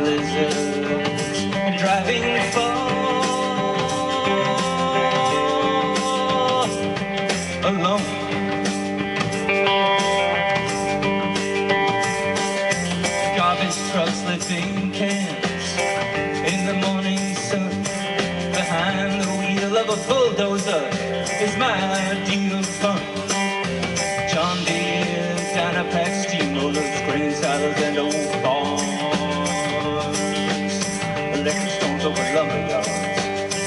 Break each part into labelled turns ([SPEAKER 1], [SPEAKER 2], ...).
[SPEAKER 1] blizzards and driving far alone. Garbage trucks lifting cans in the morning sun. Behind the wheel of a bulldozer is my ideal of fun. John Deere, Dynapack steamrollers, grain silos and old barns, electric storms over lumber yards.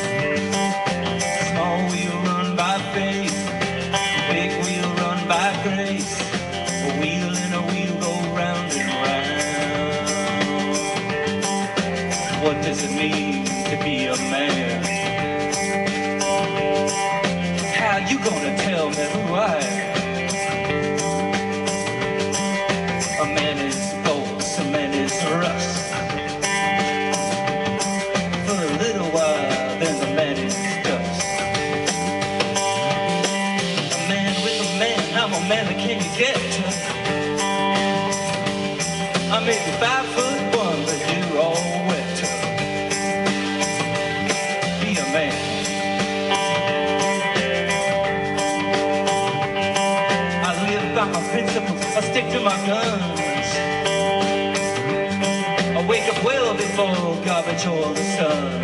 [SPEAKER 1] Small wheel run by faith, big wheel run by grace. A wheel and a wheel go round and round. What does it mean to be a man? How you gonna tell me who I am? A man is bolts, a man is rust. For a little while, then the man is dust. A man with a man, I'm a man that can you get to? I may be 5'1", but you're all wet to be a man. I live by my principles, I stick to my guns. I wake up well before garbage or the sun.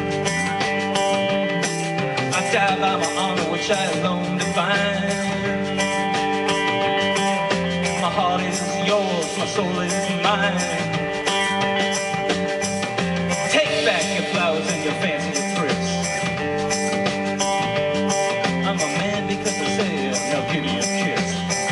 [SPEAKER 1] I die by my honor, which I alone define. My heart is yours, my soul is mine. Take back your flowers and your fancy thrifts. I'm a man because I said, now give me a kiss.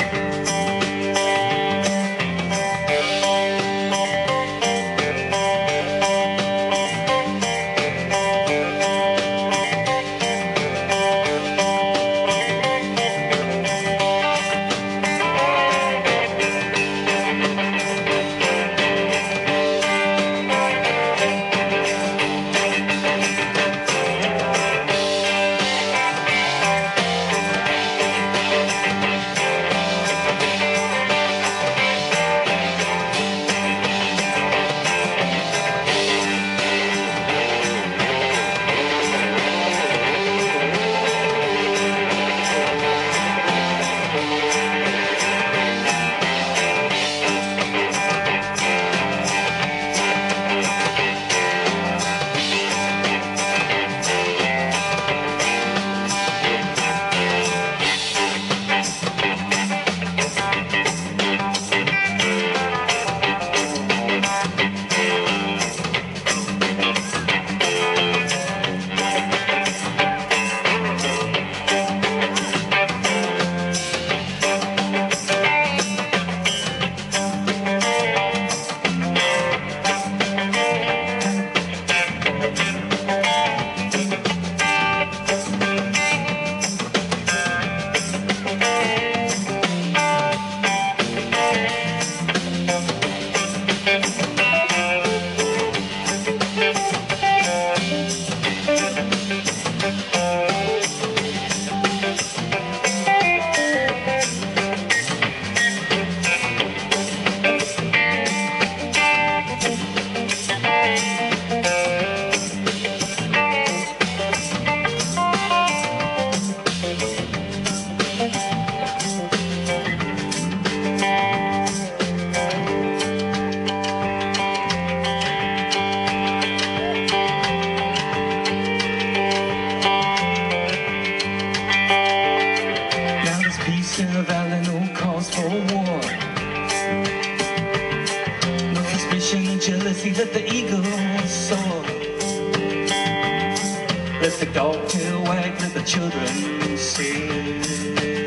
[SPEAKER 1] In the valley, no cause for war. No suspicion and jealousy that the eagle soar. Let the dog tail wag, let the children sing.